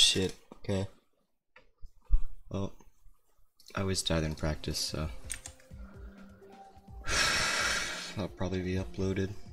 shit. Okay. Well, I always died in practice, so I'll probably be uploaded.